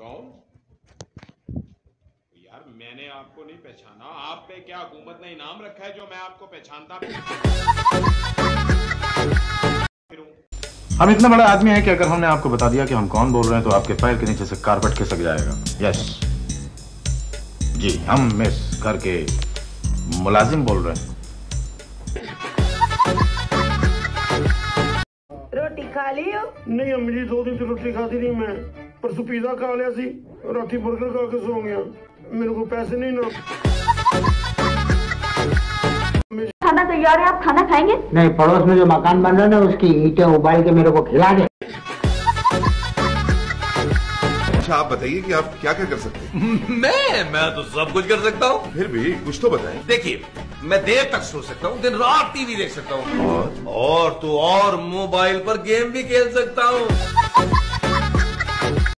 कौन? यार मैंने आपको नहीं पहचाना। आप पे क्या हुकूमत ने इनाम रखा है जो मैं आपको पहचानता फिरूं? हम इतने बड़े आदमी हैं कि अगर हमने आपको बता दिया कि हम कौन बोल रहे हैं तो आपके पैर के नीचे से कारपेट खिसक जाएगा। यस जी, हम मिस घर के मुलाजिम बोल रहे हैं। रोटी खा ली हो? नहीं अम्मी जी, 2 दिन से रोटी खाती नहीं मैं। परसों पिज्जा खा लिया सी, राती बर्गर खा के सो गया। मेरे को पैसे नहीं ना। खाना तैयार है, आप खाना खाएंगे? नहीं, पड़ोस में जो मकान बन रहा है ना, उसकी ईंटें उबाल के मेरे को खिला दे। अच्छा आप बताइए कि आप क्या क्या कर सकते हैं? मैं तो सब कुछ कर सकता हूँ। फिर भी कुछ तो बताएं। देखिए, मैं देर तक सो सकता हूँ, दिन रात टीवी देख सकता हूँ और तो और मोबाइल पर गेम भी खेल सकता हूँ।